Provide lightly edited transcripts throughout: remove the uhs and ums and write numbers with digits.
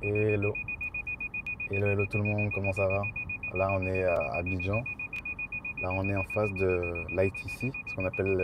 Hello, hello tout le monde, comment ça va? Là on est à Abidjan, là on est en face de l'ITC, ce qu'on appelle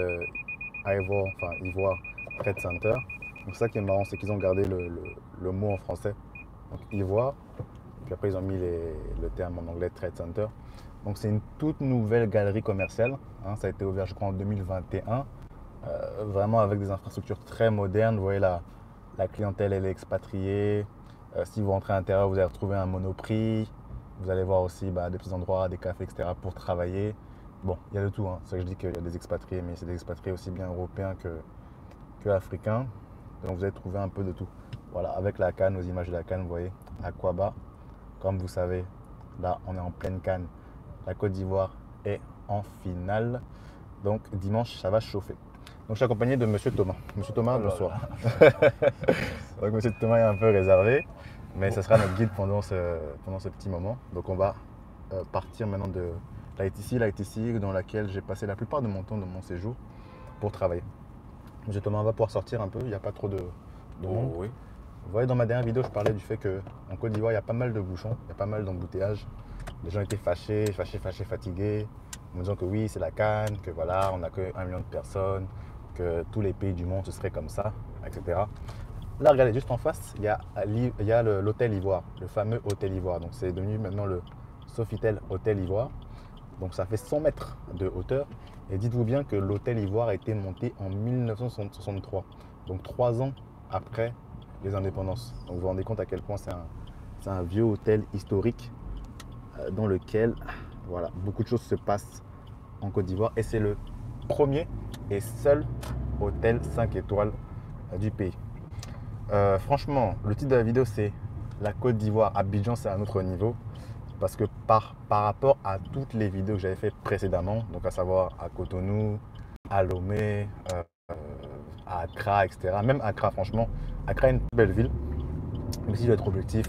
Ivoire Trade Center. Donc ça qui est marrant, c'est qu'ils ont gardé le mot en français, donc Ivoire, puis après ils ont mis le terme en anglais Trade Center. Donc c'est une toute nouvelle galerie commerciale, hein, ça a été ouvert je crois en 2021, vraiment avec des infrastructures très modernes. Vous voyez la clientèle elle est expatriée. Si vous rentrez à l'intérieur, vous allez retrouver un Monoprix. Vous allez voir aussi des petits endroits, des cafés, etc. pour travailler. Bon, il y a de tout, hein. C'est ça que je dis qu'il y a des expatriés, mais c'est des expatriés aussi bien européens que africains. Donc vous allez trouver un peu de tout. Voilà, avec la CAN, aux images de la CAN, vous voyez, Aquaba. Comme vous savez, là, on est en pleine CAN. La Côte d'Ivoire est en finale. Donc dimanche, ça va chauffer. Donc je suis accompagné de Monsieur Thomas. Monsieur Thomas, Oh là bonsoir. là. Donc Monsieur Thomas est un peu réservé, mais ça sera notre guide pendant ce petit moment. Donc on va partir maintenant de l'ITC dans laquelle j'ai passé la plupart de mon temps de mon séjour pour travailler. Monsieur Thomas va pouvoir sortir un peu, il n'y a pas trop de monde. Oui. Vous voyez, dans ma dernière vidéo, je parlais du fait qu'en Côte d'Ivoire, il y a pas mal de bouchons, il y a pas mal d'embouteillages. Les gens étaient fâchés, fatigués, en me disant que oui, c'est la Cannes, que voilà, on n'a que 1 million de personnes, que tous les pays du monde, ce serait comme ça, etc. Là, regardez, juste en face, il y a l'hôtel Ivoire, le fameux hôtel Ivoire. Donc, c'est devenu maintenant le Sofitel Hôtel Ivoire. Donc, ça fait 100 mètres de hauteur. Et dites-vous bien que l'hôtel Ivoire a été monté en 1963. Donc, 3 ans après les indépendances. Donc, vous vous rendez compte à quel point c'est un vieux hôtel historique dans lequel voilà, beaucoup de choses se passent en Côte d'Ivoire. Et c'est le premier et seul hôtel 5 étoiles du pays. Franchement, le titre de la vidéo, c'est la Côte d'Ivoire. Abidjan, c'est un autre niveau. Parce que par rapport à toutes les vidéos que j'avais faites précédemment, donc à savoir à Cotonou, à Lomé, à Accra, etc. Même Accra, franchement, Accra est une belle ville. Mais si je dois être objectif,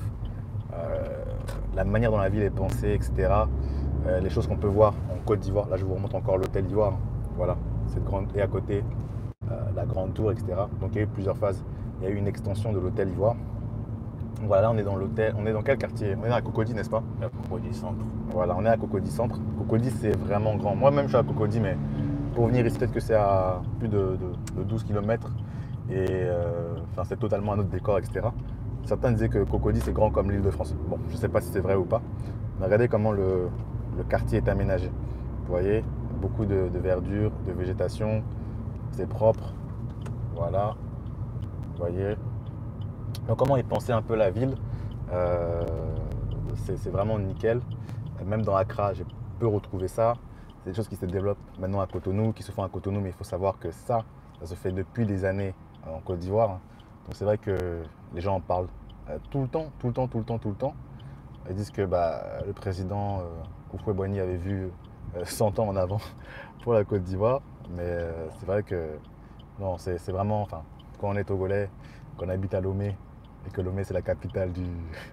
la manière dont la ville est pensée, etc. Les choses qu'on peut voir en Côte d'Ivoire. Là, je vous remontre encore l'hôtel d'Ivoire. Voilà, cette grande, et à côté, la grande tour, etc. Donc, il y a eu plusieurs phases. Il y a eu une extension de l'hôtel Ivoire. Voilà, là, on est dans l'hôtel. On est dans quel quartier? On est à Cocody, n'est-ce pas? La Cocody Centre. Voilà, on est à Cocody Centre. Cocody, c'est vraiment grand. Moi-même, je suis à Cocody, mais pour venir ici, peut-être que c'est à plus de 12 km. Et c'est totalement un autre décor, etc. Certains disaient que Cocody, c'est grand comme l'Île-de-France. Bon, je ne sais pas si c'est vrai ou pas. Mais regardez comment le quartier est aménagé. Vous voyez, beaucoup de verdure, de végétation. C'est propre. Voilà. Vous voyez. Donc comment est pensée un peu la ville, c'est vraiment nickel. Même dans Accra, j'ai peu retrouvé ça. C'est des choses qui se développent maintenant à Cotonou, qui se font à Cotonou, mais il faut savoir que ça se fait depuis des années en Côte d'Ivoire. Donc c'est vrai que les gens en parlent tout le temps. Ils disent que le président Houphouët-Boigny avait vu 100 ans en avant pour la Côte d'Ivoire. Mais c'est vrai que non, c'est vraiment, enfin, quand on est Togolais, qu'on habite à Lomé, et que Lomé c'est la capitale du.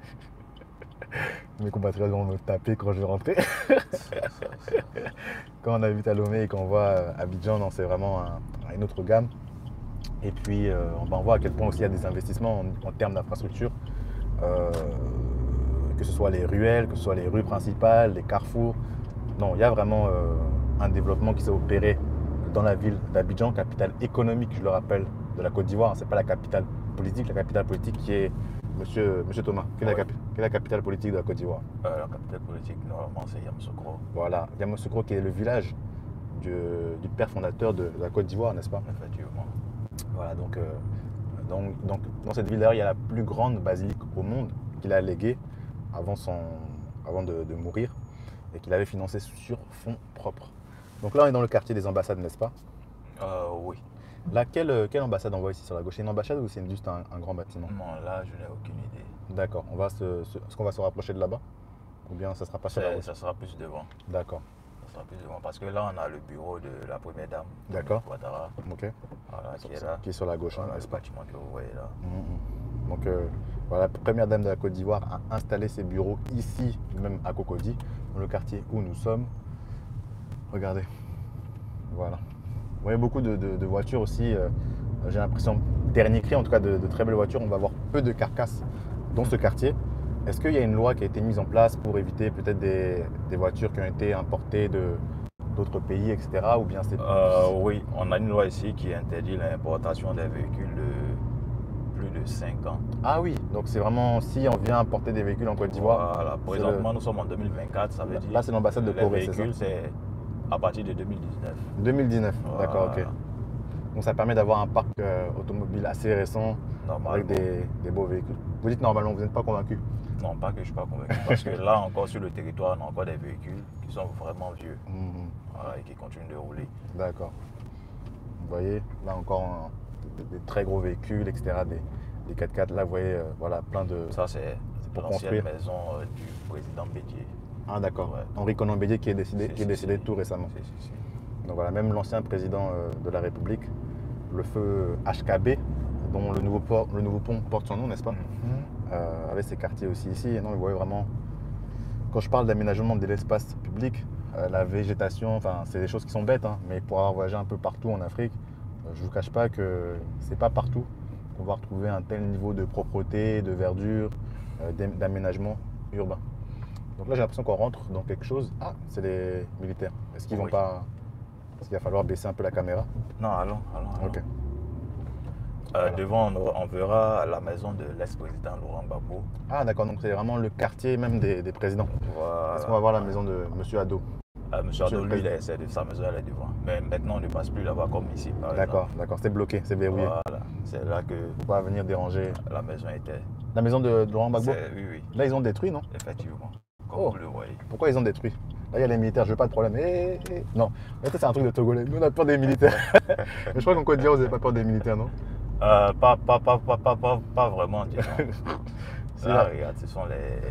Mes compatriotes vont me taper quand je vais rentrer. Quand on habite à Lomé et qu'on voit Abidjan, non, c'est vraiment une autre gamme. Et puis on voit à quel point aussi il y a des investissements en termes d'infrastructure, que ce soit les ruelles, que ce soit les rues principales, les carrefours. Non, il y a vraiment un développement qui s'est opéré dans la ville d'Abidjan, capitale économique, je le rappelle, de la Côte d'Ivoire. Ce n'est pas la capitale politique qui est Monsieur Thomas. Quelle est la capitale politique de la Côte d'Ivoire? La capitale politique, normalement, c'est Yamoussoukro. Voilà, Yamoussoukro qui est le village du père fondateur de la Côte d'Ivoire, n'est-ce pas? Effectivement. Voilà, donc dans cette ville d'ailleurs, il y a la plus grande basilique au monde qu'il a léguée avant de mourir et qu'il avait financée sur fonds propres. Donc là, on est dans le quartier des ambassades, n'est-ce pas? Oui. Là, quelle ambassade on voit ici sur la gauche? C'est une ambassade ou c'est juste un grand bâtiment? Non, là, je n'ai aucune idée. D'accord. Est-ce qu'on va se rapprocher de là-bas? Ou bien ça sera pas sur la route? Ça sera plus devant. D'accord. Ça sera plus devant. Parce que là, on a le bureau de la première dame. D'accord. Ouattara. Ok. Voilà, qui est là. Qui est sur la gauche, Voilà, n'est-ce le pas? bâtiment que vous voyez là. Donc voilà, la première dame de la Côte d'Ivoire a installé ses bureaux ici, même à Cocody, dans le quartier où nous sommes. Regardez. Voilà. Vous voyez beaucoup de voitures aussi. J'ai l'impression, dernier cri en tout cas, de très belles voitures. On va voir peu de carcasses dans ce quartier, est-ce qu'il y a une loi qui a été mise en place pour éviter peut-être des voitures qui ont été importées d'autres pays, etc. Ou bien c'est... Oui, on a une loi ici qui interdit l'importation des véhicules de plus de 5 ans. Ah oui, donc c'est vraiment si on vient importer des véhicules en Côte d'Ivoire. Voilà, présentement nous sommes en 2024, ça veut dire. Là c'est l'ambassade de Corée, c'est ça? Les véhicules, c'est à partir de 2019. 2019, Voilà. d'accord, ok. Donc ça permet d'avoir un parc automobile assez récent avec des beaux véhicules. Vous dites normalement, vous n'êtes pas convaincu? Non, pas que je ne suis pas convaincu. Parce que là encore sur le territoire, on a encore des véhicules qui sont vraiment vieux voilà, et qui continuent de rouler. D'accord. Vous voyez, là encore des très gros véhicules, etc. Des 4x4. Là, vous voyez, voilà, plein de... Ça, c'est pour l'ancienne construire. maison du président Bédier. Ah d'accord. Ouais. Henri Konan Bédier qui est décédé tout récemment. Si. Donc voilà, même l'ancien président de la République, le feu HKB, dont le nouveau pont porte son nom, n'est-ce pas? Avec ses quartiers aussi ici. Et non, vous voyez vraiment, quand je parle d'aménagement de l'espace public, la végétation, enfin, c'est des choses qui sont bêtes, hein, mais pour avoir voyagé un peu partout en Afrique, je ne vous cache pas que c'est pas partout qu'on va retrouver un tel niveau de propreté, de verdure, d'aménagement urbain. Donc là, j'ai l'impression qu'on rentre dans quelque chose. Ah, c'est les militaires. Est-ce qu'ils vont pas... Est-ce qu'il va falloir baisser un peu la caméra? Non, allons. Ok. Devant, on verra la maison de l'ex-président Laurent Gbagbo. Ah d'accord, donc c'est vraiment le quartier même des présidents. Voilà. Est-ce qu'on va voir la maison de M. Ado? Monsieur Ado, lui, sa maison, elle est devant. Mais maintenant, on ne passe plus là-bas comme ici, par exemple. D'accord, c'est bloqué, c'est verrouillé. Voilà, c'est là que... Faut pas venir déranger. La maison était... La maison de Laurent Gbagbo? Oui. Là, ils ont détruit, non? Effectivement, comme vous le voyez. Pourquoi ils ont détruit? Là, il y a les militaires, je veux pas de problème. Non, mais ça, c'est un truc de Togolais. Nous, on a peur des militaires. Mais je crois qu'en Côte d'Ivoire, vous n'avez pas peur des militaires, non? Pas vraiment, disons. Là, regarde, ce sont les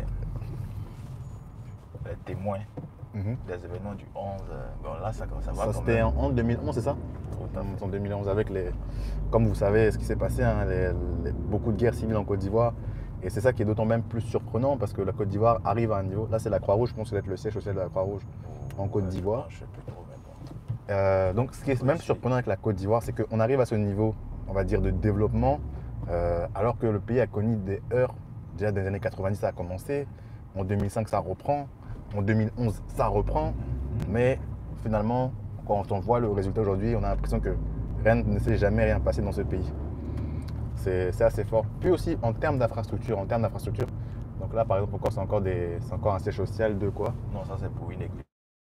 témoins des événements du 11. Bon, là, ça va. Ça, c'était en 2011, c'est ça? En 2011, avec les... Comme vous savez, ce qui s'est passé, hein, beaucoup de guerres civiles en Côte d'Ivoire. Et c'est ça qui est d'autant même plus surprenant parce que la Côte d'Ivoire arrive à un niveau. Là, c'est la Croix-Rouge, je pense que c'est le siège social de la Croix-Rouge en Côte d'Ivoire. Je sais plus trop, mais bon. Donc, ce qui est même surprenant avec la Côte d'Ivoire, c'est qu'on arrive à ce niveau, on va dire, de développement, alors que le pays a connu des heurts. Déjà, dans les années 90, ça a commencé. En 2005, ça reprend. En 2011, ça reprend. Mais finalement, quand on voit le résultat aujourd'hui, on a l'impression que rien ne s'est jamais rien passé dans ce pays. C'est assez fort. Puis aussi, en termes d'infrastructure, donc là, par exemple, c'est encore un siège social de quoi? Non, ça, c'est pour une église.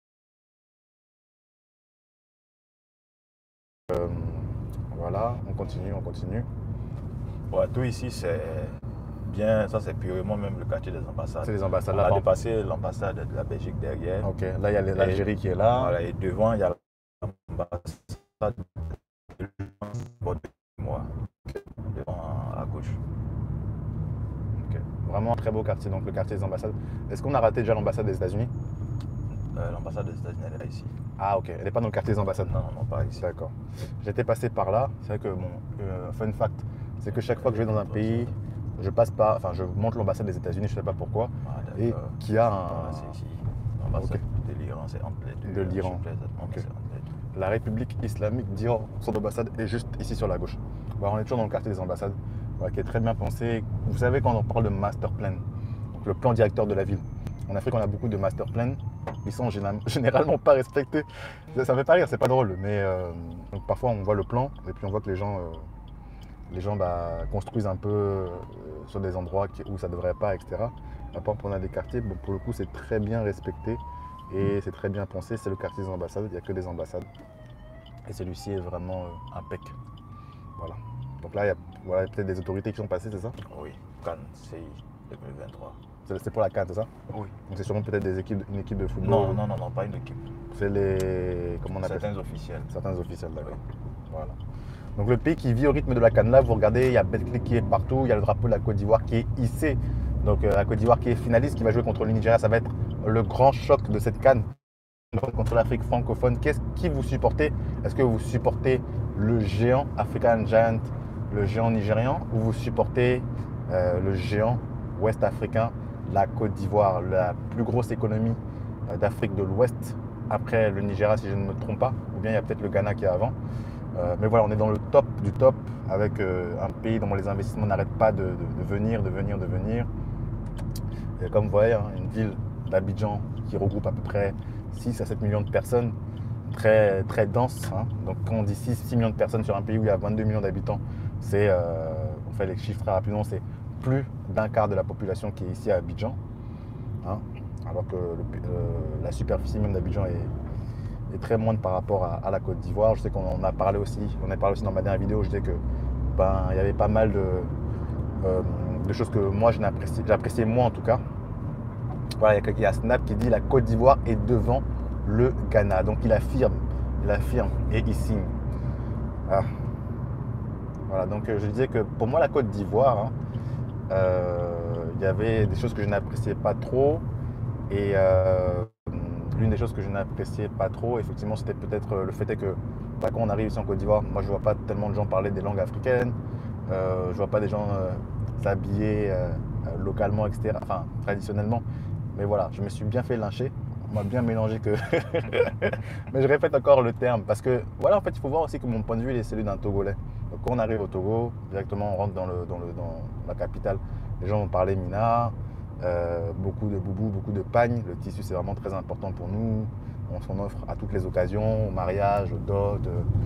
Voilà, on continue. Ouais, tout ici, c'est bien, ça c'est purement même le quartier des ambassades. C'est les ambassades. On a dépassé l'ambassade de la Belgique derrière. Ok, là il y a l'Algérie qui est là. Voilà, et devant, il y a l'ambassade de moi, devant à gauche. Ok, vraiment un très beau quartier, donc le quartier des ambassades. Est-ce qu'on a raté déjà l'ambassade des États-Unis? L'ambassade des États-Unis, elle est là ici. Ah ok, elle n'est pas dans le quartier des ambassades? Non, pas ici. D'accord. J'étais passé par là, c'est vrai que mon fun fact, c'est que chaque fois que je vais dans un pays, je monte l'ambassade des États-Unis, je ne sais pas pourquoi, et qui a un... C'est ici. L'ambassade de l'Iran, c'est entre les deux. De l'Iran. Okay. La République islamique d'Iran, son ambassade est juste ici sur la gauche. Voilà, on est toujours dans le quartier des ambassades, voilà, qui est très bien pensé. Vous savez, quand on parle de master plan, donc le plan directeur de la ville, en Afrique, on a beaucoup de master plans. Ils sont généralement pas respectés. Ça me fait pas rire, c'est pas drôle. Mais donc parfois, on voit le plan et puis on voit que les gens construisent un peu sur des endroits où ça ne devrait pas, etc. Après, on a des quartiers, bon, pour le coup, c'est très bien respecté et c'est très bien pensé. C'est le quartier des ambassades, il n'y a que des ambassades. Et celui-ci est vraiment impec. Voilà. Donc là, il y a peut-être des autorités qui sont passées, c'est ça? Oui, Cannes, CI 2023. C'est pour la CAN, c'est ça? Oui. Donc c'est sûrement peut-être une équipe de football? Non, pas une équipe. C'est les... Comment on appelle ça? Certains officiels. Certains officiels, d'accord. Oui. Voilà. Donc le pays qui vit au rythme de la CAN, là, vous regardez, il y a Betclic qui est partout, il y a le drapeau de la Côte d'Ivoire qui est hissé. Donc la Côte d'Ivoire qui est finaliste, qui va jouer contre le Nigeria, ça va être le grand choc de cette CAN contre l'Afrique francophone. Qui vous supportez? Est-ce que vous supportez le géant African Giant, le géant nigérian, ou vous supportez le géant ouest-africain, la Côte d'Ivoire, la plus grosse économie d'Afrique de l'Ouest, après le Nigeria si je ne me trompe pas, ou bien il y a peut-être le Ghana qui est avant. Mais voilà, on est dans le top du top avec un pays dont les investissements n'arrêtent pas de venir. Et comme vous voyez, hein, une ville d'Abidjan qui regroupe à peu près 6 à 7 millions de personnes, très, très dense. Hein. Donc quand on dit 6 millions de personnes sur un pays où il y a 22 millions d'habitants, on fait les chiffres très rapidement, c'est plus d'un quart de la population qui est ici à Abidjan. Hein. Alors que la superficie même d'Abidjan est très moindre par rapport à la Côte d'Ivoire. Je sais qu'on en a parlé aussi, dans ma dernière vidéo, je disais que il y avait pas mal de choses que moi j'appréciais moins en tout cas. Voilà, il y a Snap qui dit la Côte d'Ivoire est devant le Ghana. Donc il affirme et il signe. Ah. Voilà, donc je disais que pour moi la Côte d'Ivoire, hein, il y avait des choses que je n'appréciais pas trop. Et l'une des choses que je n'appréciais pas trop, effectivement, c'était peut-être le fait que quand on arrive ici en Côte d'Ivoire, moi je vois pas tellement de gens parler des langues africaines, je vois pas des gens s'habiller localement, etc. Enfin, traditionnellement. Mais voilà, je me suis bien fait lyncher, on m'a bien mélangé que. Mais je répète encore le terme parce que voilà, en fait, il faut voir aussi que mon point de vue est celui d'un Togolais. Donc quand on arrive au Togo, directement on rentre dans la capitale, les gens vont parler Mina. Beaucoup de boubou, beaucoup de pagne. Le tissu, c'est vraiment très important pour nous. On s'en offre à toutes les occasions, au mariage, au dot,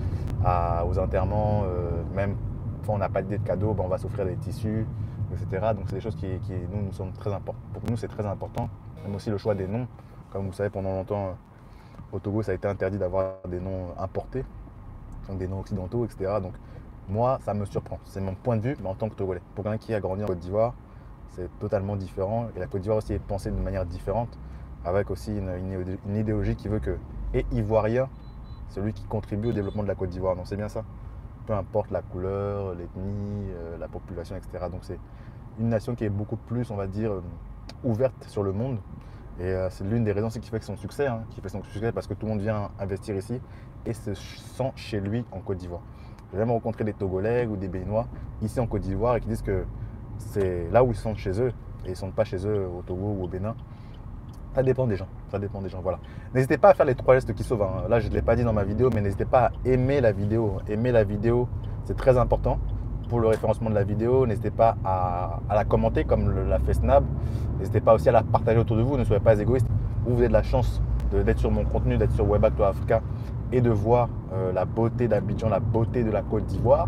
aux enterrements. Même quand on n'a pas d'idée de cadeau, on va s'offrir des tissus, etc. Donc, c'est des choses qui nous sont très importantes. Pour nous, c'est très important. Même aussi le choix des noms. Comme vous savez, pendant longtemps, au Togo, ça a été interdit d'avoir des noms importés, donc des noms occidentaux, etc. Donc, moi, ça me surprend. C'est mon point de vue, mais en tant que Togolais. Pour quelqu'un qui a grandi en Côte d'Ivoire, c'est totalement différent. Et la Côte d'Ivoire aussi est pensée d'une manière différente, avec aussi une idéologie qui veut que, et ivoirien, celui qui contribue au développement de la Côte d'Ivoire. Donc c'est bien ça. Peu importe la couleur, l'ethnie, la population, etc. Donc c'est une nation qui est beaucoup plus, on va dire, ouverte sur le monde. Et c'est l'une des raisons qui fait son succès, hein, qui fait son succès parce que tout le monde vient investir ici et se sent chez lui en Côte d'Ivoire. J'ai même rencontré des Togolais ou des Béninois ici en Côte d'Ivoire et qui disent que c'est là où ils sont chez eux et ils ne sont pas chez eux au Togo ou au Bénin. Ça dépend des gens, voilà. N'hésitez pas à faire les 3 gestes qui sauvent. Hein. Là, je ne l'ai pas dit dans ma vidéo, mais n'hésitez pas à aimer la vidéo. Aimer la vidéo, c'est très important pour le référencement de la vidéo. N'hésitez pas à la commenter comme l'a fait Snap. N'hésitez pas aussi à la partager autour de vous. Ne soyez pas égoïste. Vous avez de la chance d'être sur mon contenu, d'être sur Web Actu Africa et de voir la beauté d'Abidjan, la beauté de la Côte d'Ivoire.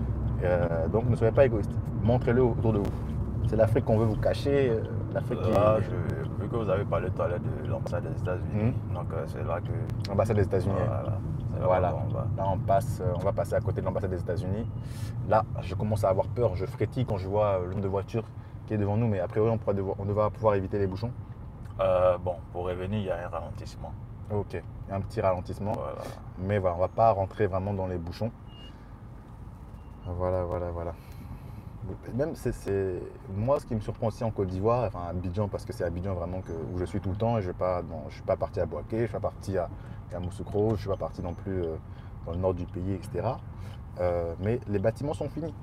Donc ne soyez pas égoïste. Montrez-le autour de vous. C'est l'Afrique qu'on veut vous cacher. L'Afrique qui... Vu que vous avez parlé tout à l'heure de l'ambassade des États-Unis, donc c'est là que... L'ambassade des États-Unis. Voilà. Là, on va passer à côté de l'ambassade des États-Unis. Là, je commence à avoir peur. Je frétille quand je vois le nombre de voitures qui est devant nous. Mais a priori, on devra pouvoir éviter les bouchons. Bon, pour revenir, il y a un ralentissement. Ok, il y a un petit ralentissement. Voilà. Mais voilà, on ne va pas rentrer vraiment dans les bouchons. Voilà. Même moi, ce qui me surprend aussi en Côte d'Ivoire, enfin à Abidjan, parce que c'est Abidjan vraiment où je suis tout le temps et je ne suis pas parti à Boaké, je ne suis pas parti à Yamoussoukro, je ne suis pas parti non plus dans le nord du pays, etc. Mais les bâtiments sont finis.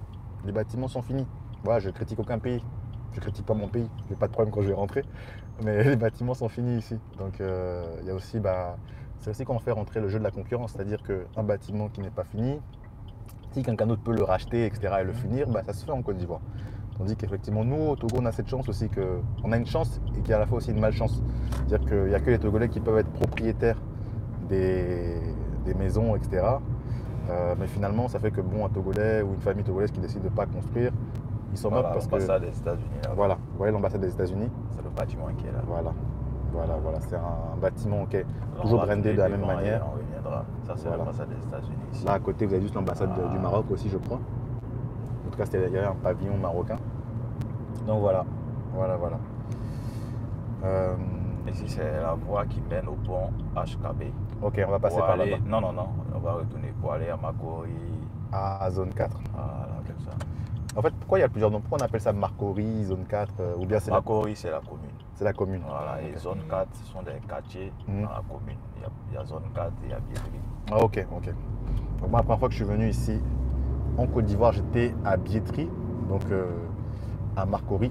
Voilà, je ne critique aucun pays. Je ne critique pas mon pays. Je n'ai pas de problème quand je vais rentrer. Mais les bâtiments sont finis ici. Donc il y a aussi, c'est aussi quand on fait rentrer le jeu de la concurrence. C'est-à-dire qu'un bâtiment qui n'est pas fini, si quelqu'un d'autre peut le racheter, etc. et le finir, ça se fait en Côte d'Ivoire. Tandis qu'effectivement, nous, au Togo, on a cette chance aussi qu'on a une chance et qu'il y a à la fois aussi une malchance. C'est-à-dire qu'il n'y a que les Togolais qui peuvent être propriétaires des maisons, etc. Mais finalement, ça fait que un Togolais ou une famille togolaise qui décide de ne pas construire, ils s'en moquent parce que... L'ambassade des États-Unis. Voilà, vous voyez l'ambassade des États-Unis. C'est le bâtiment qui est là. Voilà. C'est un bâtiment qui est toujours brandé de la même manière. On reviendra. Ça, c'est l'ambassade des États-Unis ici. Là, à côté, vous avez juste l'ambassade du Maroc aussi, je crois. En tout cas, il y avait un pavillon marocain. Donc voilà. Ici, c'est la voie qui mène au pont HKB. Ok, on va passer par là-bas. Non, on va retourner pour aller à Makori. À zone 4. Voilà, comme ça. En fait, pourquoi il y a plusieurs noms? Pourquoi on appelle ça Makori, zone 4 ou bien c'est Makori, c'est la commune. C'est la commune. Voilà, et zone 4, ce sont des quartiers dans la commune. Il y a zone 4 et il y a Biétri. Ah, ok. Donc moi, la première fois que je suis venu ici en Côte d'Ivoire, j'étais à Biétri, donc à Marcory.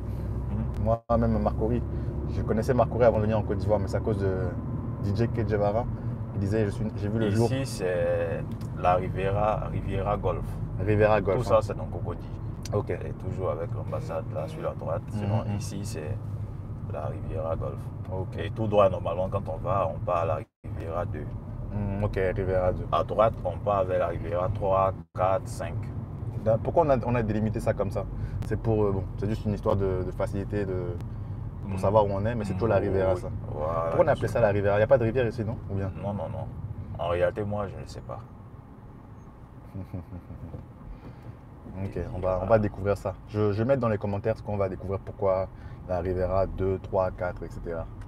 Moi-même à Marcory, je connaissais Marcory avant de venir en Côte d'Ivoire, mais c'est à cause de DJ Kedjevara, Il disait, j'ai vu le jour. Ici, c'est la Riviera Golf. Riviera Golf. Tout ça, c'est dans Cocody. Ok. Et toujours avec l'ambassade là sur la droite. Sinon, ici, c'est la Riviera Golf. Ok. Et tout droit, normalement, quand on va, on part à la Riviera 2. Ok, Riviera 2. À droite, on part vers la Riviera 3, 4, 5. Pourquoi on a délimité ça comme ça? C'est pour, bon, c'est juste une histoire de facilité, pour savoir où on est, mais c'est toujours la Riviera, ça. Voilà, Pourquoi on a appelé ça la Riviera? Il n'y a pas de rivière ici, non? Ou bien? Non. En réalité, moi, je ne sais pas. Ok, on va découvrir ça. Je vais mettre dans les commentaires ce qu'on va découvrir, pourquoi la Riviera 2, 3, 4, etc.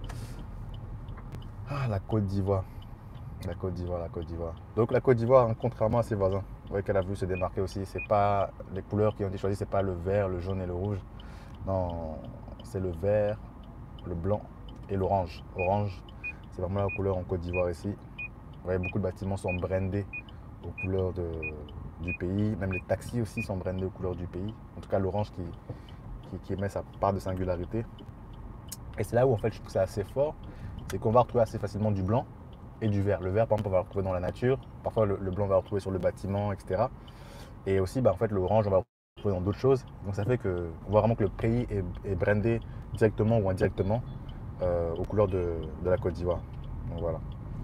Ah, la Côte d'Ivoire. La Côte d'Ivoire. Donc la Côte d'Ivoire, hein, contrairement à ses voisins, vous voyez qu'elle a voulu se démarquer aussi. C'est pas les couleurs qui ont été choisies, c'est pas le vert, le jaune et le rouge. Non, c'est le vert, le blanc et l'orange. Orange, c'est vraiment la couleur en Côte d'Ivoire ici. Vous voyez, beaucoup de bâtiments sont brandés aux couleurs du pays. Même les taxis aussi sont brandés aux couleurs du pays. En tout cas, l'orange qui émet sa part de singularité. Et c'est là où en fait je trouve que c'est assez fort, c'est qu'on va retrouver assez facilement du blanc et du vert. Le vert, par exemple, on va le retrouver dans la nature. Parfois, le blanc, on va le retrouver sur le bâtiment, etc. Et aussi, en fait, l'orange, on va le retrouver dans d'autres choses. Donc, ça fait qu'on voit vraiment que le pays est brandé directement ou indirectement aux couleurs de la Côte d'Ivoire. Donc, voilà.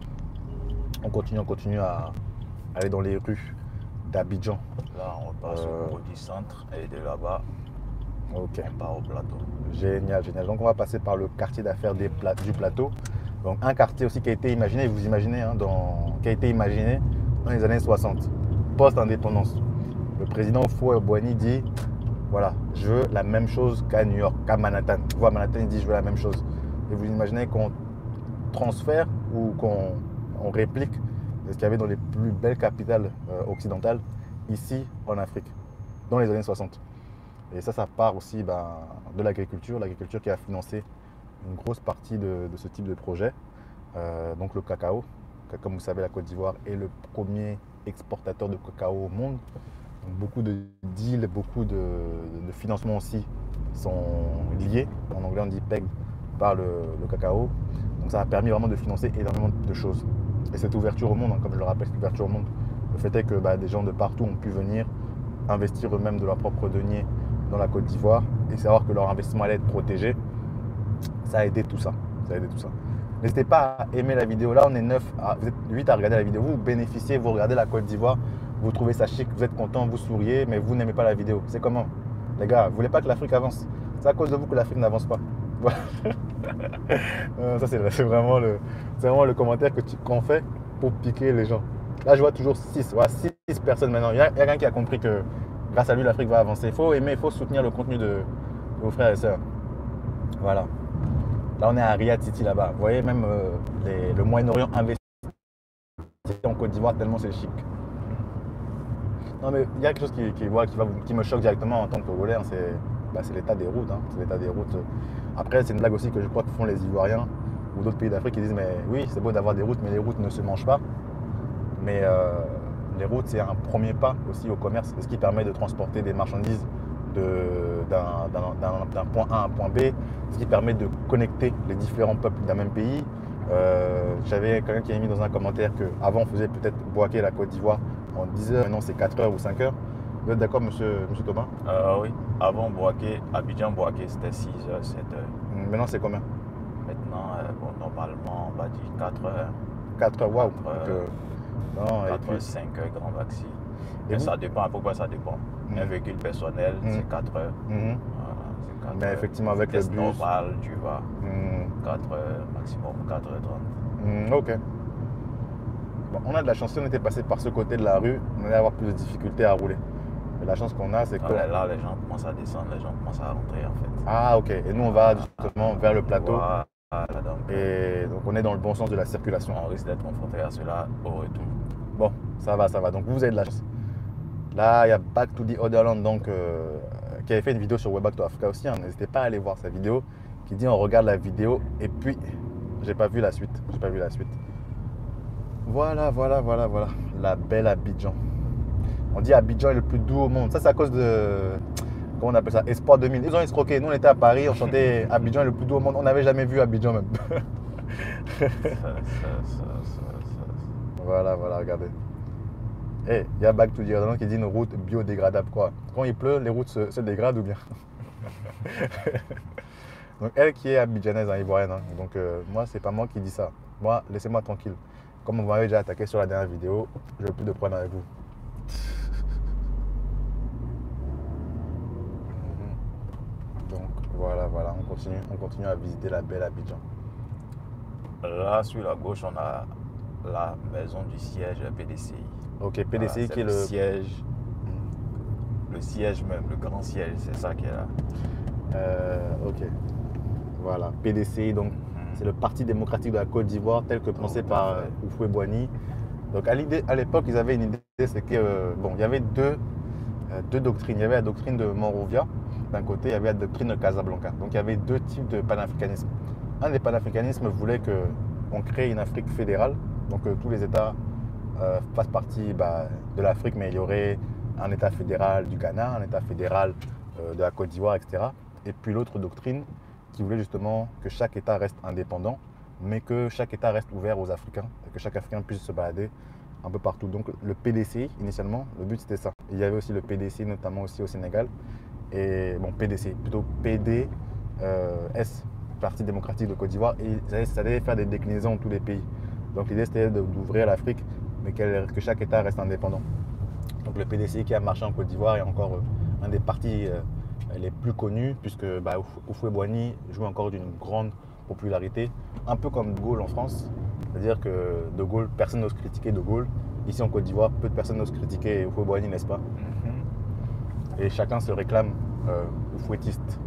On continue à aller dans les rues d'Abidjan. Là, on passe au Cocody Centre et de là-bas, on part au plateau. Génial. Donc, on va passer par le quartier d'affaires du plateau. Donc un quartier aussi qui a été imaginé, vous imaginez, hein, qui a été imaginé dans les années 60, post-indépendance. Le président Houphouët-Boigny dit, voilà, je veux la même chose qu'à New York, qu'à Manhattan. Vous voyez, à Manhattan, il dit, je veux la même chose. Et vous imaginez qu'on transfère ou qu'on réplique ce qu'il y avait dans les plus belles capitales occidentales, ici en Afrique, dans les années 60. Et ça part aussi de l'agriculture qui a financé une grosse partie de ce type de projet. Donc le cacao, comme vous savez, la Côte d'Ivoire est le premier exportateur de cacao au monde. Donc beaucoup de deals, beaucoup de financements aussi sont liés. En anglais on dit peg par le cacao. Donc ça a permis vraiment de financer énormément de choses. Et cette ouverture au monde, hein, comme je le rappelle, cette ouverture au monde, le fait est que des gens de partout ont pu venir investir eux-mêmes de leur propre denier dans la Côte d'Ivoire et savoir que leur investissement allait être protégé. Ça a aidé tout ça. N'hésitez pas à aimer la vidéo. Là, on est 9, vous êtes 8 à regarder la vidéo. Vous bénéficiez, vous regardez la Côte d'Ivoire, vous trouvez ça chic, vous êtes content, vous souriez, mais vous n'aimez pas la vidéo. C'est comment? Les gars, vous ne voulez pas que l'Afrique avance? C'est à cause de vous que l'Afrique n'avance pas. Ça, c'est vraiment le commentaire qu'on fait pour piquer les gens. Là, je vois toujours 6 personnes maintenant. Il y a quelqu'un qui a compris que grâce à lui, l'Afrique va avancer. Il faut aimer, il faut soutenir le contenu de vos frères et sœurs. Voilà. Là, on est à Riyad City, là-bas. Vous voyez, même le Moyen-Orient investi en Côte d'Ivoire, tellement c'est chic. Non, mais il y a quelque chose qui me choque directement en tant que Congolais, hein, c'est l'état des routes. Hein. C'est l'état des routes. Après, c'est une blague aussi que je crois que font les Ivoiriens ou d'autres pays d'Afrique qui disent, mais oui, c'est beau d'avoir des routes, mais les routes ne se mangent pas. Mais les routes, c'est un premier pas aussi au commerce, ce qui permet de transporter des marchandises d'un point A à un point B, ce qui permet de connecter les différents peuples d'un même pays. J'avais quelqu'un qui a mis dans un commentaire qu'avant on faisait peut-être Bouaké la Côte d'Ivoire en 10 heures, maintenant c'est 4 heures ou 5 heures. Vous êtes d'accord, monsieur Thomas? Oui, avant Abidjan-Bouaké, c'était 6 heures, 7 heures. Maintenant c'est combien? Maintenant, normalement, on va dire 4 heures. 4 heures, waouh! 4 heures, 5 heures, grand maxi. Et ça dépend, pourquoi ça dépend? Un véhicule personnel, c'est 4 heures. Voilà, c'est 4 mais heures. Effectivement, avec le bus. Normal, tu vas 4 heures, maximum 4h30. Ok. Bon, on a de la chance, si on était passé par ce côté de la rue, on allait avoir plus de difficultés à rouler. Mais la chance qu'on a, c'est que. Là, les gens commencent à descendre, les gens commencent à rentrer en fait. Ah, ok. Et nous, on va justement vers le plateau. Voilà, et donc, on est dans le bon sens de la circulation. On risque d'être confronté à cela au retour. Bon, ça va. Donc, vous avez de la chance. Là, il y a Back to the Otherland, donc, qui avait fait une vidéo sur Way Back to Africa aussi. Hein. N'hésitez pas à aller voir sa vidéo, qui dit on regarde la vidéo et puis j'ai pas vu la suite. Voilà. La belle Abidjan. On dit Abidjan est le plus doux au monde. Ça, c'est à cause de. Comment on appelle ça? Espoir 2000. Ils ont escroqué. Nous, on était à Paris, on chantait Abidjan est le plus doux au monde. On n'avait jamais vu Abidjan même. Voilà, voilà, regardez. Et il y a Back to the Other qui dit une route biodégradable. Quoi? Quand il pleut, les routes se dégradent ou bien? Donc elle qui est abidjanaise, hein, ivoirienne. Hein. Donc moi, c'est pas moi qui dis ça. Moi, laissez-moi tranquille. Comme on m'avait déjà attaqué sur la dernière vidéo, je n'ai plus de problème avec vous. Donc voilà, voilà, on continue à visiter la belle Abidjan. Là, sur la gauche, on a la maison du siège PDCI. Ok, PDCI qui est le siège. Le siège même, le grand siège, c'est ça qui est là. Ok. Voilà, PDCI, donc c'est le Parti démocratique de la Côte d'Ivoire, tel que pensé par Houphouët-Boigny. Donc à l'époque, ils avaient une idée, c'est que bon, il y avait deux doctrines. Il y avait la doctrine de Monrovia, d'un côté, il y avait la doctrine de Casablanca. Donc il y avait deux types de panafricanisme. Un des panafricanismes voulait qu'on crée une Afrique fédérale, donc tous les États fassent partie de l'Afrique, mais il y aurait un État fédéral du Ghana, un État fédéral de la Côte d'Ivoire, etc. Et puis l'autre doctrine qui voulait justement que chaque État reste indépendant, mais que chaque État reste ouvert aux Africains, et que chaque Africain puisse se balader un peu partout. Donc le PDCI, initialement, le but c'était ça. Il y avait aussi le PDC, notamment aussi au Sénégal. Et bon, PDC, plutôt PDS, Parti démocratique de Côte d'Ivoire. Et ça allait faire des déclinaisons dans tous les pays. Donc l'idée c'était d'ouvrir l'Afrique, mais que chaque État reste indépendant. Donc le PDC qui a marché en Côte d'Ivoire est encore un des partis les plus connus, puisque Houphouët-Boigny joue encore d'une grande popularité, un peu comme De Gaulle en France. C'est-à-dire que De Gaulle, personne n'ose critiquer De Gaulle. Ici en Côte d'Ivoire, peu de personnes n'osent critiquer Houphouët-Boigny, n'est-ce pas? Et chacun se réclame Houphouëtiste.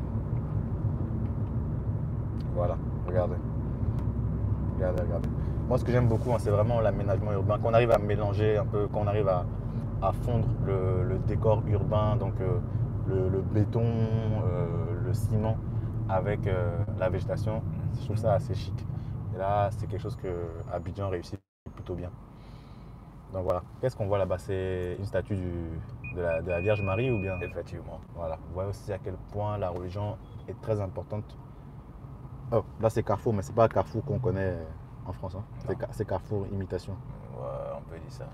Voilà, regardez. Regardez, regardez. Moi, ce que j'aime beaucoup, hein, c'est vraiment l'aménagement urbain. Quand on arrive à mélanger un peu, quand on arrive à fondre le décor urbain, donc le béton, le ciment avec la végétation, je trouve ça assez chic. Et là, c'est quelque chose que Abidjan réussit plutôt bien. Donc voilà. Qu'est-ce qu'on voit là-bas? C'est une statue de la Vierge Marie ou bien? Effectivement. Voilà. Vous voyez aussi à quel point la religion est très importante. Oh, là c'est Carrefour, mais c'est pas Carrefour qu'on connaît en France. Hein. C'est Carrefour imitation. Ouais, on peut dire ça.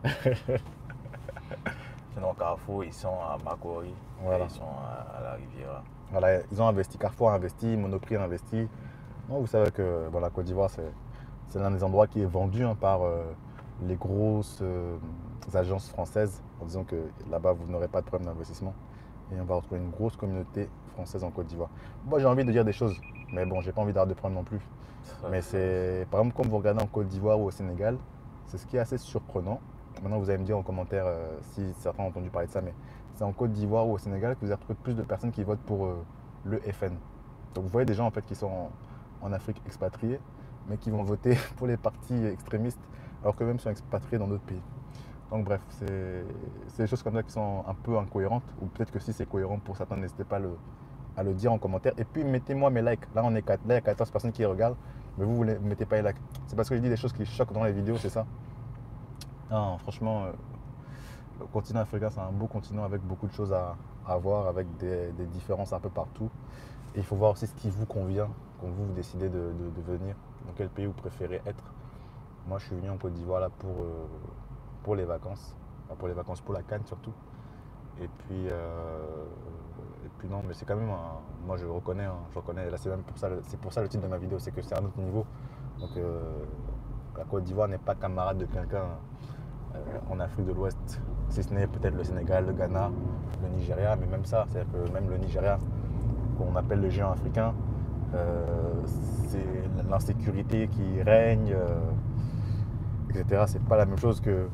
Sinon, Carrefour, ils sont à Makori, voilà. Ils sont à la Riviera. Voilà, ils ont investi, Carrefour a investi, Monoprix a investi. Bon, vous savez que bon, la Côte d'Ivoire, c'est l'un des endroits qui est vendu par les grosses agences françaises, en disant que là-bas, vous n'aurez pas de problème d'investissement. Et on va retrouver une grosse communauté française en Côte d'Ivoire. Moi, j'ai envie de dire des choses, mais bon, j'ai pas envie d'avoir de problème non plus. Mais c'est, par exemple, comme vous regardez en Côte d'Ivoire ou au Sénégal, c'est ce qui est assez surprenant. Maintenant, vous allez me dire en commentaire si certains ont entendu parler de ça, mais c'est en Côte d'Ivoire ou au Sénégal que vous allez retrouver plus de personnes qui votent pour le FN. Donc, vous voyez des gens en fait qui sont en Afrique expatriés, mais qui vont voter pour les partis extrémistes, alors qu'eux-mêmes sont expatriés dans d'autres pays. Donc, bref, c'est des choses comme ça qui sont un peu incohérentes, ou peut-être que si c'est cohérent pour certains, n'hésitez pas à le dire en commentaire. Et puis, mettez-moi mes likes. Là, il y a 14 personnes qui regardent, mais vous ne mettez pas les likes. C'est parce que je dis des choses qui choquent dans les vidéos, c'est ça? Non, franchement, le continent africain, c'est un beau continent avec beaucoup de choses à voir, avec des différences un peu partout. Et il faut voir aussi ce qui vous convient quand vous décidez de venir, dans quel pays vous préférez être. Moi, je suis venu en Côte d'Ivoire là pour les vacances, enfin, pour la CAN surtout. Et puis non, mais c'est quand même, moi je reconnais, là c'est pour ça le titre de ma vidéo, c'est que c'est un autre niveau. Donc la Côte d'Ivoire n'est pas camarade de quelqu'un en Afrique de l'Ouest, si ce n'est peut-être le Sénégal, le Ghana, le Nigeria, mais même ça, c'est-à-dire que même le Nigeria, qu'on appelle le géant africain, c'est l'insécurité qui règne, etc. C'est pas la même chose que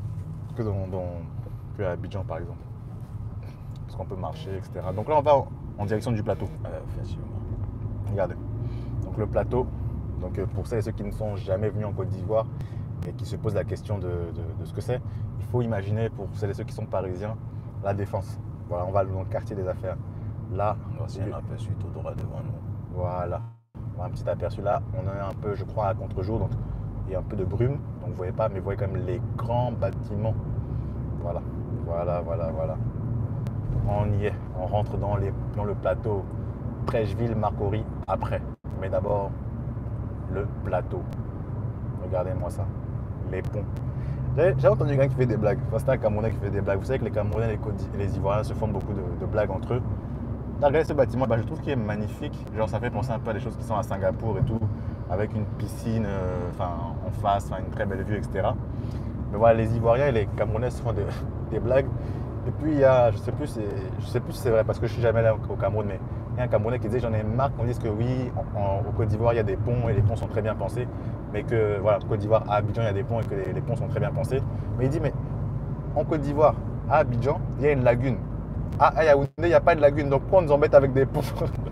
à Abidjan par exemple. Parce qu'on peut marcher, etc. Donc là on va en direction du plateau. Regardez. Donc le plateau, donc pour celles et ceux qui ne sont jamais venus en Côte d'Ivoire et qui se posent la question de ce que c'est, il faut imaginer pour celles et ceux qui sont parisiens, la Défense. Voilà, on va dans le quartier des affaires. Là, c'est un aperçu tout droit devant nous. Voilà. On a un petit aperçu là. On est un peu, je crois, à contre-jour, donc il y a un peu de brume. Donc vous ne voyez pas, mais vous voyez quand même les grands bâtiments. Voilà. Voilà. On y est. On rentre dans le plateau Trècheville, Marcory après. Mais d'abord, le plateau. Regardez-moi ça. Les ponts. J'ai entendu quelqu'un qui fait des blagues. Enfin, c'était un Camerounais qui fait des blagues. Vous savez que les Camerounais et les Ivoiriens se font beaucoup de blagues entre eux. Là, regardez ce bâtiment, je trouve qu'il est magnifique. Genre, ça fait penser un peu à des choses qui sont à Singapour et tout, avec une piscine en face, une très belle vue, etc. Mais voilà, les Ivoiriens et les Camerounais se font des blagues. Et puis, il y a, je sais plus si c'est vrai, parce que je suis jamais allé au Cameroun, mais il y a un Camerounais qui disait, j'en ai marre qu'on dise que oui, au Côte d'Ivoire, il y a des ponts et les ponts sont très bien pensés. Mais que, voilà, au Côte d'Ivoire, à Abidjan, il y a des ponts et que les ponts sont très bien pensés. Mais il dit, mais en Côte d'Ivoire, à Abidjan, il y a une lagune. À Yaoundé, il n'y a pas de lagune, donc pourquoi on nous embête avec des ponts?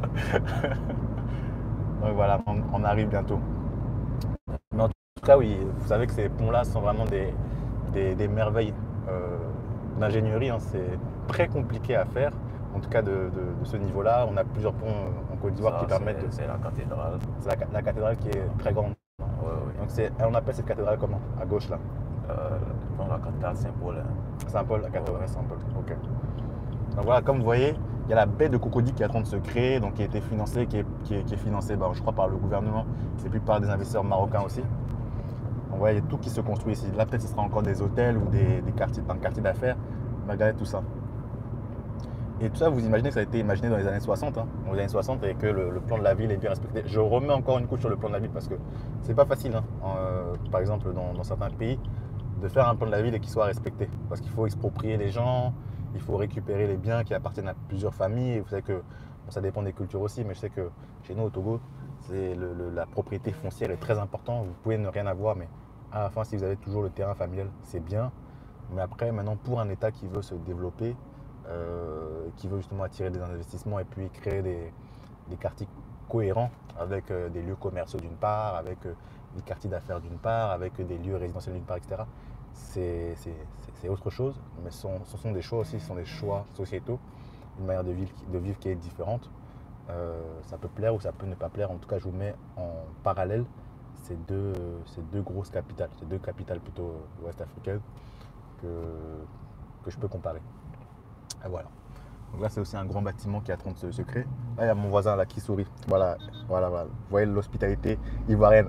Donc voilà, on arrive bientôt. Mais en tout cas, oui, vous savez que ces ponts-là sont vraiment des merveilles d'ingénierie. Hein. C'est très compliqué à faire, en tout cas de ce niveau-là. On a plusieurs ponts en Côte d'Ivoire qui permettent de… C'est la cathédrale. C'est la cathédrale qui est très grande. Ouais, ouais. Donc on appelle cette cathédrale comment? À gauche là. La cathédrale Saint-Paul. Hein. Saint-Paul, la cathédrale Saint-Paul. Ok. Donc voilà, comme vous voyez, il y a la baie de Cocody qui est en train de se créer, donc qui a été financée, qui est financée, je crois, par le gouvernement, et puis par des investisseurs marocains aussi. Donc voilà, il y a tout qui se construit ici. Là, peut-être ce sera encore des hôtels ou un quartier d'affaires. Regardez tout ça. Et tout ça, vous imaginez que ça a été imaginé dans les années 60, hein, dans les années 60, et que le plan de la ville est bien respecté. Je remets encore une couche sur le plan de la ville parce que c'est pas facile, hein, par exemple, dans certains pays, de faire un plan de la ville et qu'il soit respecté. Parce qu'il faut exproprier les gens, il faut récupérer les biens qui appartiennent à plusieurs familles. Et vous savez que ça dépend des cultures aussi, mais je sais que chez nous au Togo, la propriété foncière est très importante. Vous pouvez ne rien avoir, mais à la fin, si vous avez toujours le terrain familial, c'est bien. Mais après, maintenant, pour un État qui veut se développer, qui veut justement attirer des investissements et puis créer des quartiers cohérents avec des lieux commerciaux d'une part, avec des quartiers d'affaires d'une part, avec des lieux résidentiels d'une part, etc. C'est autre chose, mais ce sont des choix aussi, ce sont des choix sociétaux, une manière de vivre qui est différente. Ça peut plaire ou ça peut ne pas plaire. En tout cas, je vous mets en parallèle ces deux grosses capitales, ces deux capitales plutôt ouest-africaines que je peux comparer. Et voilà. Donc là, c'est aussi un grand bâtiment qui est en train de se créer. Là, il y a mon voisin là qui sourit. Voilà. Vous voyez l'hospitalité ivoirienne.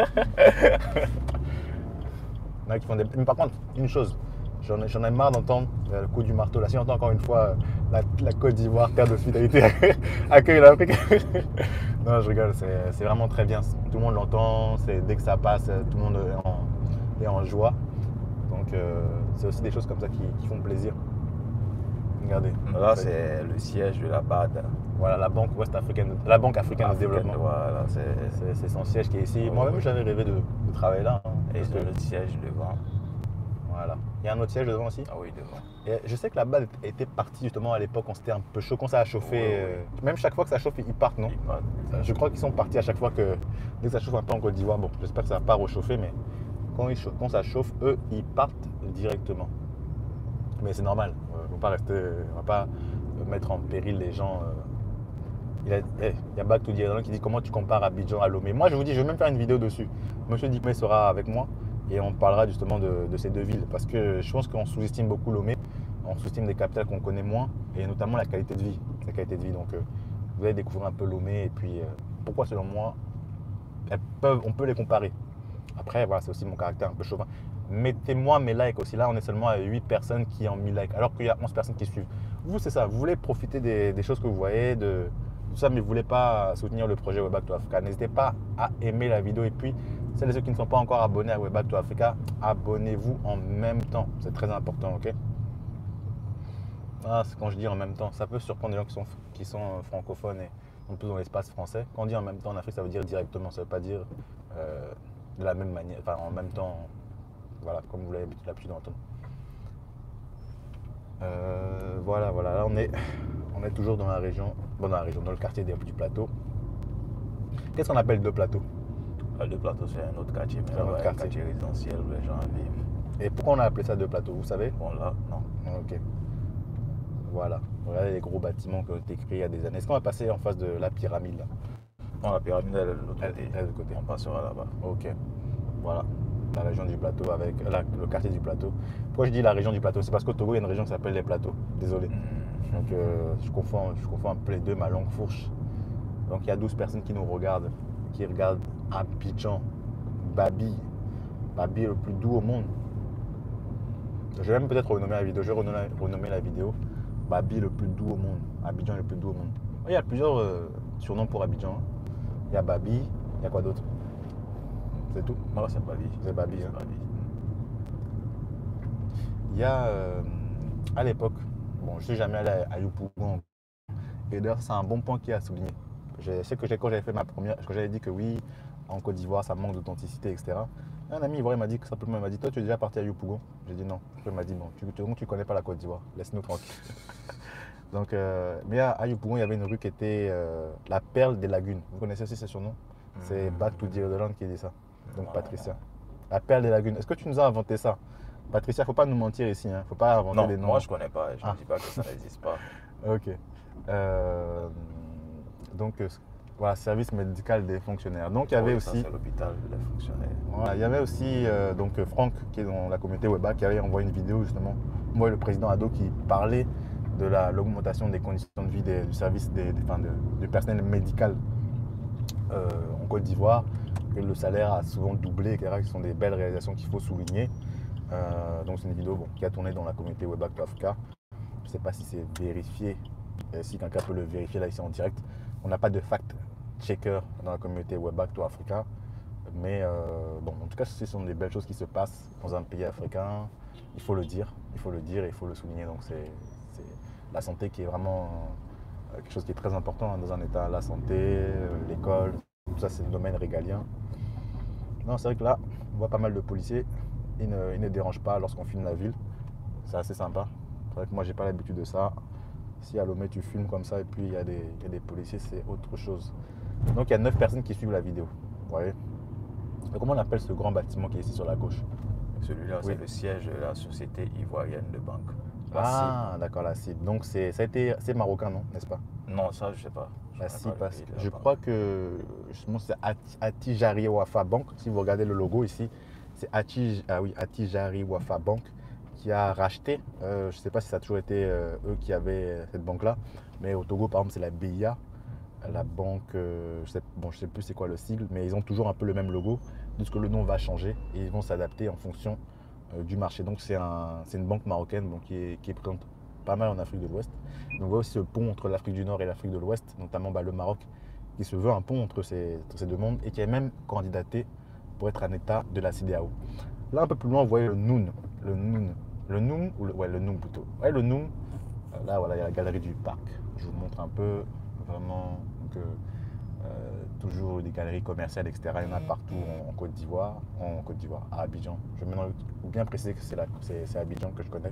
Là, qui font des… Mais par contre, une chose, j'en ai marre d'entendre le coup du marteau. Là, si on entend encore une fois la Côte d'Ivoire, terre d'hospitalité, accueille l'Afrique. Non, je rigole, c'est vraiment très bien. Tout le monde l'entend, dès que ça passe, tout le monde est en joie. Donc, c'est aussi des choses comme ça qui font plaisir. Regardez. Là, c'est le siège de la BAD. Voilà, la Banque ouest-africaine, la Banque africaine de développement. Voilà, c'est son siège qui est ici. Moi-même, j'avais rêvé de travailler là. Hein, et le siège devant. Voilà. Il y a un autre siège devant aussi? Ah oui, devant. Et je sais que la BAD était partie justement à l'époque quand c'était un peu chaud, quand ça a chauffé. Oui. Même chaque fois que ça chauffe, ils partent, non? Ils partent. Je crois qu'ils sont partis à chaque fois que dès que ça chauffe un peu en Côte d'Ivoire. Bon, j'espère que ça ne va pas rechauffer, mais quand ça chauffe, eux, ils partent directement. Mais c'est normal, on va pas mettre en péril les gens. Il y a Back to the qui dit comment tu compares Abidjan à Lomé. Moi je vous dis, je vais même faire une vidéo dessus. Monsieur Dikmé sera avec moi et on parlera justement de ces deux villes. Parce que je pense qu'on sous-estime beaucoup Lomé, on sous-estime des capitales qu'on connaît moins et notamment la qualité de vie. Donc vous allez découvrir un peu Lomé et puis pourquoi selon moi on peut les comparer. Après voilà, c'est aussi mon caractère un peu chauvin. Mettez-moi mes likes aussi. Là, on est seulement à 8 personnes qui ont mis like, alors qu'il y a 11 personnes qui suivent. Vous, c'est ça. Vous voulez profiter des choses que vous voyez, de tout ça, mais vous ne voulez pas soutenir le projet Way Back to Africa. N'hésitez pas à aimer la vidéo. Et puis, celles et ceux qui ne sont pas encore abonnés à Way Back to Africa, abonnez-vous en même temps. C'est très important, ok? C'est quand je dis en même temps. Ça peut surprendre des gens qui sont francophones et en plus dans l'espace français. Quand on dit en même temps en Afrique, ça veut dire directement. Ça ne veut pas dire de la même manière, enfin en même temps. Voilà, comme vous l'avez l'habitude d'entendre. Voilà, là on est toujours dans la région, dans le quartier du plateau. Qu'est-ce qu'on appelle deux plateaux? Deux plateaux, c'est un autre quartier, mais un quartier résidentiel où les gens vivent. Et pourquoi on a appelé ça deux plateaux, vous savez? Bon là, non. Ok. Voilà, regardez les gros bâtiments qui ont été créés il y a des années. Est-ce qu'on va passer en face de la pyramide là? Non, la pyramide elle est de l'autre côté. On passera là-bas. Ok. Voilà. La région du plateau avec le quartier du plateau. Pourquoi je dis la région du plateau? C'est parce qu'au Togo, il y a une région qui s'appelle les plateaux. Désolé. Donc je confonds un peu les deux, ma langue fourche. Donc il y a 12 personnes qui nous regardent, qui regardent Abidjan, Babi. Babi est le plus doux au monde. Je vais même peut-être renommer la vidéo. Je vais renommer la vidéo Babi le plus doux au monde. Abidjan le plus doux au monde. Il y a plusieurs surnoms pour Abidjan. Il y a Babi, il y a quoi d'autre? C'est tout? Non, c'est Babi. C'est Babi. C'est Hein. Babi. Il y a à l'époque, bon, je ne suis jamais allé à Yopougon. Et d'ailleurs, c'est un bon point qui a souligné. Je sais que quand j'avais fait ma première, quand j'avais dit que oui, en Côte d'Ivoire, ça manque d'authenticité, etc. Un ami ivoirien m'a dit que simplement, il m'a dit, toi, tu es déjà parti à Yopougon? J'ai dit non. Il m'a dit, bon, tu connais pas la Côte d'Ivoire, laisse-nous tranquille. Donc, mais à Yopougon, il y avait une rue qui était la perle des lagunes. Vous connaissez aussi ce surnom? C'est Back to the Otherland qui dit ça. Donc, Patricia. La perle des lagunes. Est-ce que tu nous as inventé ça? Patricia, il ne faut pas nous mentir ici. Il ne faut pas inventer des noms. Moi, je ne connais pas. Je ne dis pas que ça n'existe pas. Ok. Donc, voilà, service médical des fonctionnaires. Donc, il y avait aussi. C'est l'hôpital des fonctionnaires. Voilà, il y avait aussi donc Franck, qui est dans la communauté WEBA, qui avait envoyé une vidéo justement. Moi, le président Ado, qui parlait de l'augmentation des conditions de vie du service du personnel médical en Côte d'Ivoire, que le salaire a souvent doublé, etc. Ce sont des belles réalisations qu'il faut souligner. Donc, c'est une vidéo qui a tourné dans la communauté WEBA to Africa. Je ne sais pas si c'est vérifié. Si quelqu'un peut le vérifier là ici en direct, on n'a pas de fact-checker dans la communauté WEBA to Africa, mais bon, en tout cas, ce sont des belles choses qui se passent dans un pays africain. Il faut le dire, et il faut le souligner. Donc c'est la santé qui est vraiment quelque chose qui est très important dans un État. La santé, l'école, tout ça, c'est le domaine régalien. Non, c'est vrai que là, on voit pas mal de policiers. Ils ne dérangent pas lorsqu'on filme la ville. C'est assez sympa. C'est vrai que moi, j'ai pas l'habitude de ça. Si à Lomé tu filmes comme ça et puis il y a des policiers, c'est autre chose. Donc il y a 9 personnes qui suivent la vidéo. Vous voyez. Et comment on appelle ce grand bâtiment qui est ici sur la gauche? Celui-là, c'est le siège de la Société Ivoirienne de Banque. D'accord, la CIB. Donc c'est marocain, non, n'est-ce pas? Non, ça je sais pas. La CIB, je crois que justement c'est Attijari Wafa Bank. Si vous regardez le logo ici, c'est Attijari Wafa Bank qui a racheté, je ne sais pas si ça a toujours été eux qui avaient cette banque-là, mais au Togo, par exemple, c'est la BIA, la banque, je sais plus c'est quoi le sigle, mais ils ont toujours un peu le même logo, juste que le nom va changer et ils vont s'adapter en fonction du marché. Donc c'est une banque marocaine qui est présente pas mal en Afrique de l'Ouest. Donc on voit aussi ce pont entre l'Afrique du Nord et l'Afrique de l'Ouest, notamment le Maroc, qui se veut un pont entre ces deux mondes et qui est même candidaté pour être un État de la CEDEAO. Là, un peu plus loin, vous voyez le Noun. Le Noum, le Noum plutôt. Ouais, le Noum, là, voilà, il y a la galerie du parc. Je vous montre un peu, vraiment, que toujours des galeries commerciales, etc. Il y en a partout en Côte d'Ivoire, à Abidjan. Je vais maintenant bien préciser que c'est Abidjan que je connais.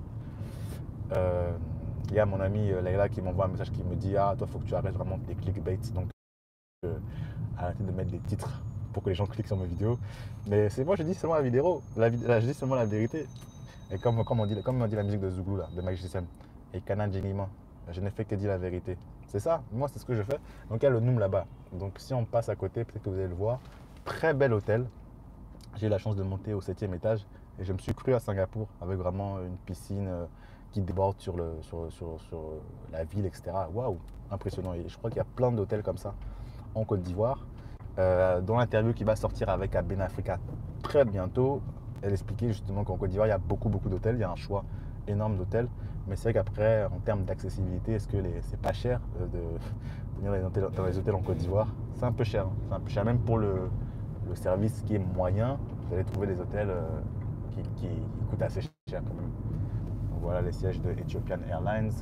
Il y a mon ami Leila qui m'envoie un message qui me dit « Ah, toi, il faut que tu arrêtes vraiment tes clickbait. » Donc, arrêtez de mettre des titres pour que les gens cliquent sur mes vidéos. Mais c'est moi, je dis seulement la vidéo, je dis seulement la vérité. Et comme on dit la musique de Zouglou, là, de Magic System, et Kana Djenima, je n'ai fait que dire la vérité. C'est ça, moi c'est ce que je fais. Donc il y a le Noum là-bas. Donc si on passe à côté, peut-être que vous allez le voir. Très bel hôtel. J'ai eu la chance de monter au 7e étage et je me suis cru à Singapour avec vraiment une piscine qui déborde sur la ville, etc. Waouh, impressionnant. Et je crois qu'il y a plein d'hôtels comme ça en Côte d'Ivoire. Dans l'interview qui va sortir avec Aben Africa très bientôt, elle expliquait justement qu'en Côte d'Ivoire, il y a beaucoup d'hôtels, il y a un choix énorme d'hôtels. Mais c'est vrai qu'après, en termes d'accessibilité, est-ce que c'est pas cher de venir dans les hôtels en Côte d'Ivoire? C'est un peu cher. C'est un peu cher. Même pour le service qui est moyen, vous allez trouver des hôtels qui coûtent assez cher quand même. Donc voilà les sièges de Ethiopian Airlines.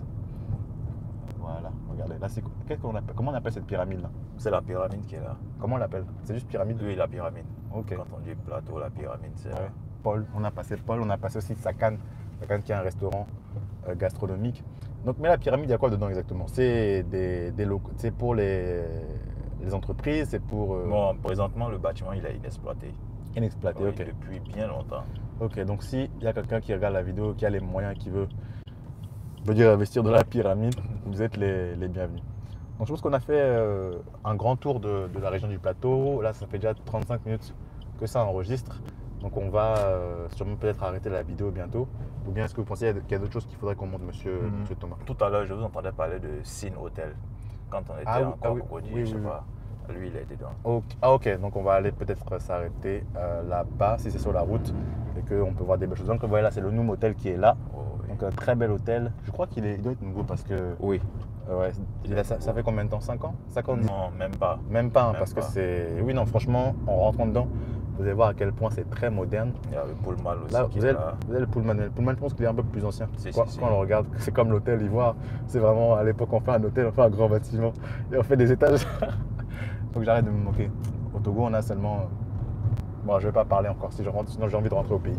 Voilà, regardez. Là, comment on appelle cette pyramide là? C'est la pyramide qui est là. Comment on l'appelle? C'est juste pyramide? Oui, la pyramide. Ok. Quand on dit plateau, la pyramide, c'est là. Paul, on a passé aussi Sakan qui est un restaurant gastronomique. Donc, mais la pyramide, il y a quoi dedans exactement? C'est des locaux, c'est pour les entreprises, c'est pour… Bon, présentement, le bâtiment, il est inexploité. Inexploité, Oui, ok. Depuis bien longtemps. Ok, donc s'il y a quelqu'un qui regarde la vidéo, qui a les moyens, qui veut dire investir dans la pyramide, vous êtes les bienvenus. Donc je pense qu'on a fait un grand tour de la région du plateau. Là, ça fait déjà 35 minutes que ça enregistre. Donc on va sûrement peut-être arrêter la vidéo bientôt. Ou bien est-ce que vous pensez qu'il y a d'autres choses qu'il faudrait qu'on montre, monsieur Thomas? Tout à l'heure, je vous entendais parler de Sin Hotel. Quand on était encore au Côte d'Ivoire, je sais pas. Lui, il est dedans. Ah ok, donc on va aller peut-être s'arrêter là-bas, si c'est sur la route, et qu'on peut voir des belles choses. Donc voilà, c'est le Noom Hotel qui est là. Oh, oui. Donc un très bel hôtel. Je crois il doit être nouveau parce que… Oui. Ouais, ça fait combien de temps? 5 ans? 5 ans? Non, même pas. Même pas, hein, Même parce pas. que c'est… Oui, non, franchement, en rentrant dedans, vous allez voir à quel point c'est très moderne. Il y a le Pullman aussi Là, qui vous est avez là. le Pullman. Le Pullman, je pense qu'il est un peu plus ancien. Si, Quand on le regarde, c'est comme l'hôtel Ivoire. C'est vraiment, à l'époque, on fait un hôtel, on fait un grand bâtiment et on fait des étages. Faut que j'arrête de me moquer. Au Togo, on a seulement… Bon, je vais pas parler encore, si je rentre, sinon j'ai envie de rentrer au pays.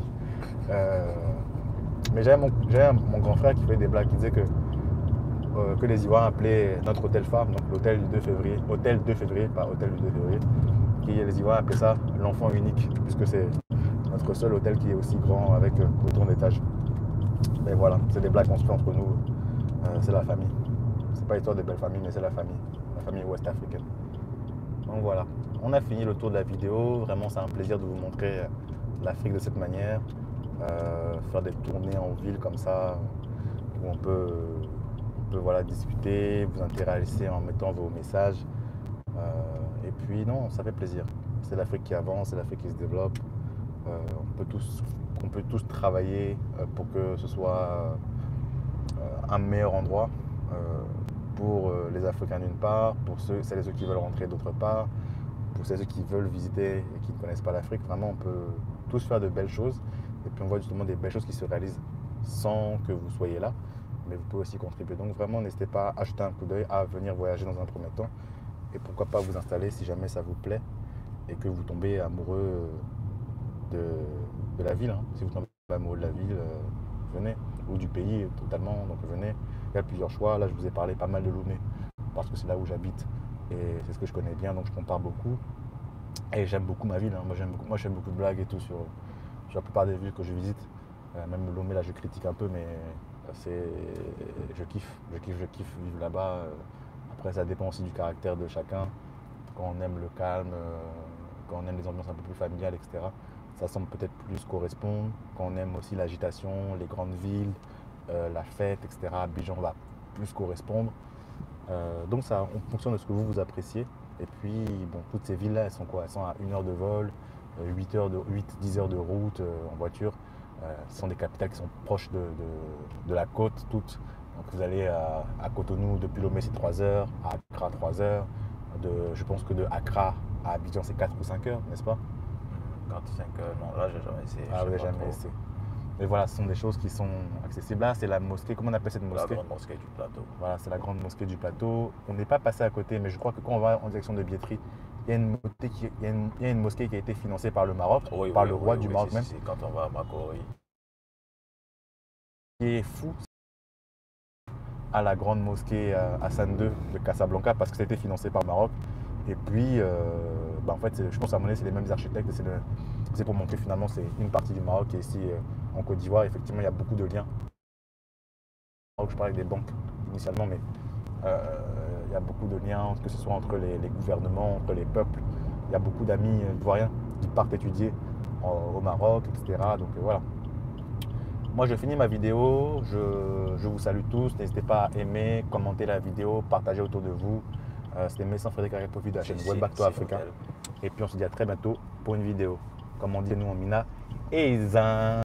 Mais j'avais mon grand frère qui fait des blagues, qui disait que les Ivoiriens appelaient notre hôtel phare, donc l'hôtel du 2 février, hôtel 2 février, pas hôtel du 2 février, les Ivoiriens appelaient ça l'enfant unique, puisque c'est notre seul hôtel qui est aussi grand avec autant d'étages. Mais voilà, c'est des blagues qu'on se fait entre nous, c'est la famille. C'est pas l'histoire des belles familles, mais c'est la famille ouest-africaine. Donc voilà, on a fini le tour de la vidéo. Vraiment, c'est un plaisir de vous montrer l'Afrique de cette manière. Faire des tournées en ville comme ça, où on peut voilà, discuter, vous intéresser en mettant vos messages. Et puis non, ça fait plaisir. C'est l'Afrique qui avance, c'est l'Afrique qui se développe. On peut tous travailler pour que ce soit un meilleur endroit pour les Africains d'une part, pour celles et ceux qui veulent rentrer d'autre part, pour celles et ceux qui veulent visiter et qui ne connaissent pas l'Afrique. Vraiment, on peut tous faire de belles choses. Et puis on voit justement des belles choses qui se réalisent sans que vous soyez là, mais vous pouvez aussi contribuer. Donc vraiment, n'hésitez pas à jeter un coup d'œil, à venir voyager dans un premier temps. Et pourquoi pas vous installer si jamais ça vous plaît et que vous tombez amoureux de la ville. Hein. Si vous tombez amoureux de la ville, venez. Ou du pays totalement, donc venez. Il y a plusieurs choix. Là, je vous ai parlé pas mal de Lomé parce que c'est là où j'habite et c'est ce que je connais bien, donc je compare beaucoup. Et j'aime beaucoup ma ville. Hein. Moi, j'aime beaucoup de blagues et tout sur la plupart des villes que je visite. Même Lomé, là, je critique un peu, mais je kiffe vivre là-bas. Après, ça dépend aussi du caractère de chacun. Quand on aime le calme, quand on aime les ambiances un peu plus familiales, etc., ça semble peut-être plus correspondre. Quand on aime aussi l'agitation, les grandes villes, la fête, etc., Abidjan va plus correspondre. Donc ça, en fonction de ce que vous appréciez. Et puis, bon, toutes ces villes-là, elles sont quoi? Elles sont à 1 heure de vol, 8-10 heures de route en voiture. Ce sont des capitales qui sont proches de la côte, toutes. Donc vous allez à Cotonou, depuis Lomé, c'est 3 heures, à Accra, 3 heures. Je pense que de Accra à Abidjan, c'est 4 ou 5 heures, n'est-ce pas? 4 ou 5 heures, non, là, j'ai jamais essayé. Ah, vous n'avez jamais essayé. Mais voilà, ce sont des choses qui sont accessibles. Là, c'est la mosquée. Comment on appelle cette mosquée? La grande mosquée du plateau. Voilà, c'est la grande mosquée du plateau. On n'est pas passé à côté, mais je crois que quand on va en direction de Biétry, il y a une mosquée qui a été financée par le Maroc, par le roi du Maroc même. Quand on va à Makori. Ce qui est fou, à la grande mosquée Hassan II de Casablanca, parce que ça a été financé par le Maroc. Et puis, en fait, je pense qu'à mon avis, c'est les mêmes architectes. C'est pour montrer finalement c'est une partie du Maroc et ici en Côte d'Ivoire, effectivement, il y a beaucoup de liens. Je parlais des banques initialement, mais il y a beaucoup de liens, que ce soit entre les gouvernements, entre les peuples. Il y a beaucoup d'amis ivoiriens qui partent étudier au Maroc, etc. Donc voilà. Moi, je finis ma vidéo. Je vous salue tous. N'hésitez pas à aimer, commenter la vidéo, partager autour de vous. C'était Messin Frédéric Arrête Profit de la chaîne Welback to Africa. Et puis on se dit à très bientôt pour une vidéo. Comme on dit nous en Mina, Ezin.